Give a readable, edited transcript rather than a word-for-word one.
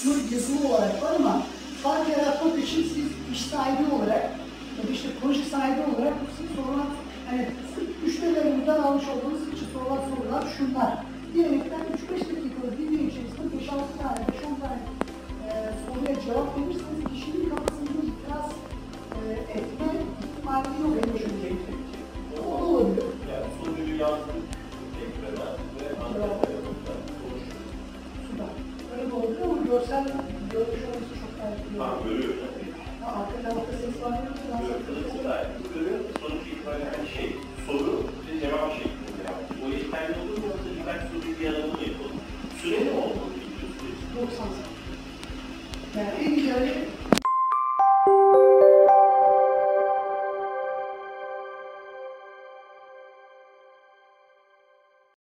kısmı yazılı olarak var ama fark yaratmak için siz iş sahibi olarak ya da işte proje sahibi olarak siz sorulan, hani müşterilerimizden almış olduğunuz için sorulan sorular şunlar. Diyerekten 3-5 dakikalık video içerisinde 5-6 tane, 5-10 tane soruya cevap verirseniz kişinin kafasını biraz etme ihtimali yok. O da olabilir. Yani soruyu yazdık ekrana ve anlatmaya konuşuyoruz. Süper. Öyle de olabilir ama görsel görmüş olması çok daha iyi. Tamam, görüyoruz. Arka tarafta ses var mı? Görüyoruz. Sonuç itibariyle hani soru ve cevap şeklinde yaptık. O yeterli olur mu yoksa birkaç soruyu bir arada mı yapalım? Süreli mi olmalı? 90 saniye. Yani en güzel